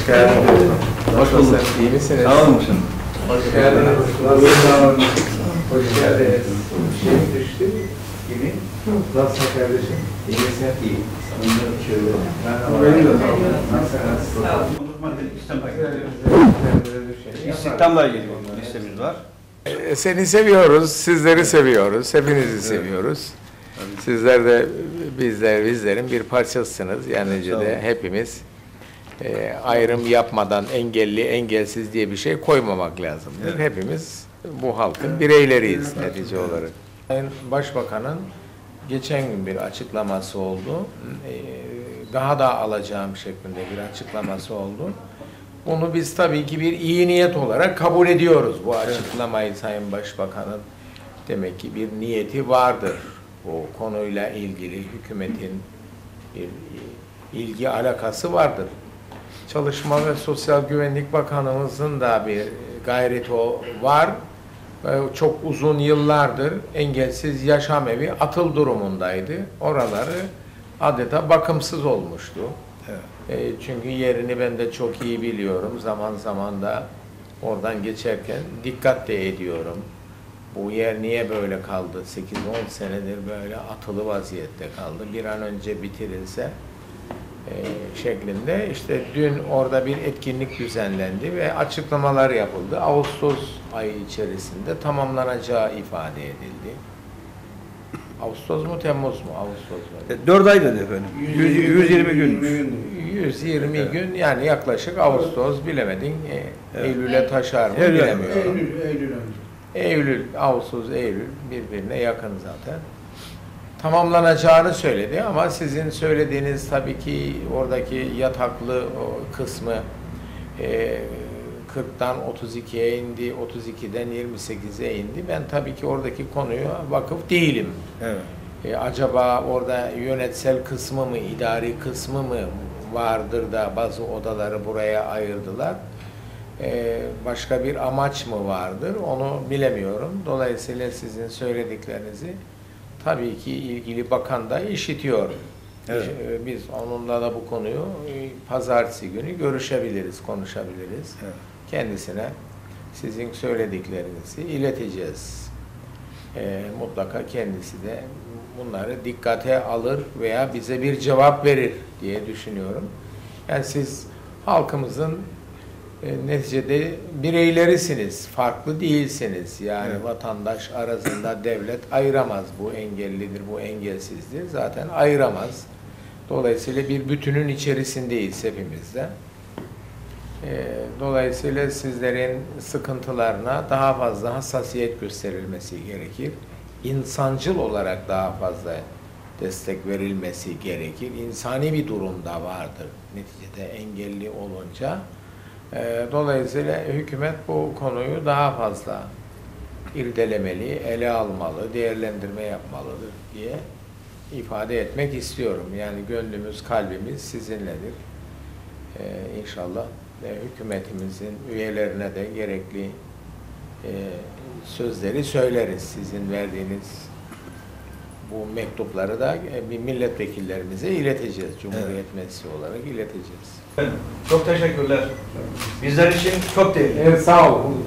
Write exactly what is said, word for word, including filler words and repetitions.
Hoş geldiniz. Hoş bulduk. İyi misiniz? Sağ olun. Hoş geldiniz. Sağ olun. Hoş geldiniz. Şey mi düştü? Gibi. Nasılsın kardeşim? İyi misin? İyi. Şöyle. Merhaba. Nasılsınız? İstihdamla ilgili bir listemiz var. Seni seviyoruz, sizleri seviyoruz, hepinizi seviyoruz. Sizler de bizler, bizlerin bir parçasısınız. Yani de hepimiz e, ayrım yapmadan engelli, engelsiz diye bir şey koymamak lazım. Evet. Hepimiz bu halkın bireyleriyiz netice olarak. Sayın Başbakan'ın geçen gün bir açıklaması oldu. E, daha da alacağım şeklinde bir açıklaması oldu. Bunu biz tabii ki bir iyi niyet olarak kabul ediyoruz. Bu açıklamayı Sayın Başbakan'ın demek ki bir niyeti vardır. Bu konuyla ilgili hükümetin bir ilgi alakası vardır. Çalışma ve Sosyal Güvenlik Bakanımızın da bir gayreti var. Çok uzun yıllardır engelsiz yaşam evi atıl durumundaydı. Oraları adeta bakımsız olmuştu. Evet. E, çünkü yerini ben de çok iyi biliyorum. Zaman zaman da oradan geçerken dikkat de ediyorum. Bu yer niye böyle kaldı? sekiz on senedir böyle atılı vaziyette kaldı. Bir an önce bitirilse e, şeklinde. İşte dün orada bir etkinlik düzenlendi ve açıklamalar yapıldı. Ağustos ayı içerisinde tamamlanacağı ifade edildi. Ağustos mu, Temmuz mu? Ağustos mu? dört ay dedi efendim. yüz yirmi gün. yüz yirmi evet. gün yani yaklaşık Ağustos bilemedin. E, evet. Eylül'e taşar mı Eylül, bilemiyorum. Eylül, Eylül önce. Eylül, Ağustos, Eylül birbirine yakın zaten. Tamamlanacağını söyledi ama sizin söylediğiniz tabii ki oradaki yataklı o kısmı e, kırktan otuz ikiye indi, otuz ikiden yirmi sekize indi. Ben tabii ki oradaki konuya vakıf değilim. Evet. E, acaba orada yönetsel kısmı mı, idari kısmı mı vardır da bazı odaları buraya ayırdılar? E, başka bir amaç mı vardır? Onu bilemiyorum. Dolayısıyla sizin söylediklerinizi tabii ki ilgili bakan da işitiyor. Evet. E, biz onunla da bu konuyu e, pazartesi günü görüşebiliriz, konuşabiliriz. Evet. Kendisine sizin söylediklerinizi ileteceğiz. E, mutlaka kendisi de bunları dikkate alır veya bize bir cevap verir diye düşünüyorum. Yani siz halkımızın e, neticede bireylerisiniz, farklı değilsiniz. Yani evet. Vatandaş arasında devlet ayıramaz. Bu engellidir, bu engelsizdir. Zaten ayıramaz. Dolayısıyla bir bütünün içerisindeyiz hepimiz de. Dolayısıyla sizlerin sıkıntılarına daha fazla hassasiyet gösterilmesi gerekir. İnsancıl olarak daha fazla destek verilmesi gerekir. İnsani bir durumda vardır neticede engelli olunca. Dolayısıyla hükümet bu konuyu daha fazla irdelemeli, ele almalı, değerlendirme yapmalıdır diye ifade etmek istiyorum. Yani gönlümüz, kalbimiz sizinledir. İnşallah hükümetimizin üyelerine de gerekli e, sözleri söyleriz. Sizin verdiğiniz bu mektupları da e, bir milletvekillerimize ileteceğiz. Cumhuriyet evet. Meclisi olarak ileteceğiz. Çok teşekkürler. Bizler için çok değerli. Evet, sağ olun.